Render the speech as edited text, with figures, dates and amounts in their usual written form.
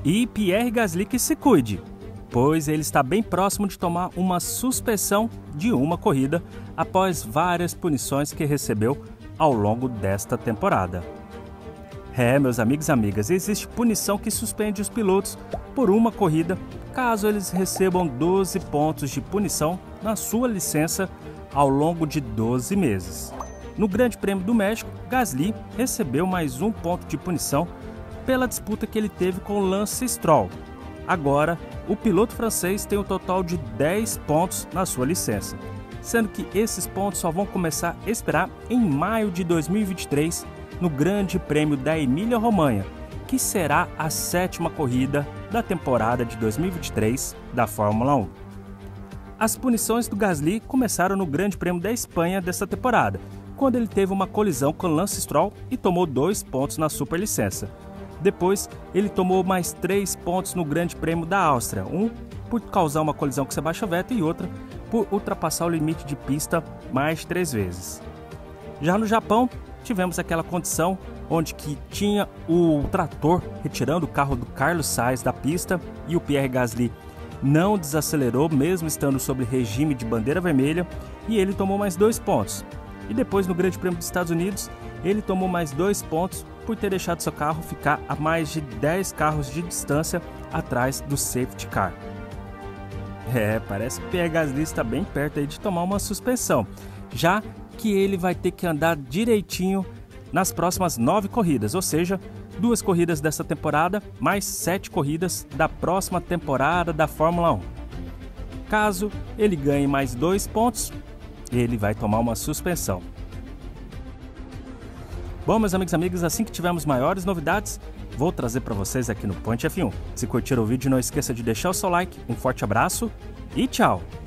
E Pierre Gasly que se cuide, pois ele está bem próximo de tomar uma suspensão de uma corrida após várias punições que recebeu ao longo desta temporada. Meus amigos e amigas, existe punição que suspende os pilotos por uma corrida caso eles recebam 12 pontos de punição na sua licença ao longo de 12 meses. No Grande Prêmio do México, Gasly recebeu mais um ponto de punição pela disputa que ele teve com Lance Stroll. Agora, o piloto francês tem um total de 10 pontos na sua licença, sendo que esses pontos só vão começar a expirar em maio de 2023 no Grande Prêmio da Emília-Romanha, que será a 7ª corrida da temporada de 2023 da Fórmula 1. As punições do Gasly começaram no Grande Prêmio da Espanha desta temporada, quando ele teve uma colisão com Lance Stroll e tomou 2 pontos na superlicença. Depois, ele tomou mais 3 pontos no Grande Prêmio da Áustria, um por causar uma colisão com Sebastian Vettel e outra por ultrapassar o limite de pista mais de 3 vezes. Já no Japão, tivemos aquela condição onde que tinha o trator retirando o carro do Carlos Sainz da pista e o Pierre Gasly não desacelerou mesmo estando sob regime de bandeira vermelha e ele tomou mais 2 pontos. E depois no Grande Prêmio dos Estados Unidos, ele tomou mais 2 pontos por ter deixado seu carro ficar a mais de 10 carros de distância atrás do safety car. Parece que o Pierre Gasly está bem perto aí de tomar uma suspensão, já que ele vai ter que andar direitinho nas próximas 9 corridas, ou seja, 2 corridas dessa temporada, mais 7 corridas da próxima temporada da Fórmula 1. Caso ele ganhe mais 2 pontos, ele vai tomar uma suspensão. Bom, meus amigos e amigas, assim que tivermos maiores novidades, vou trazer para vocês aqui no Point F1. Se curtiram o vídeo, não esqueça de deixar o seu like, um forte abraço e tchau!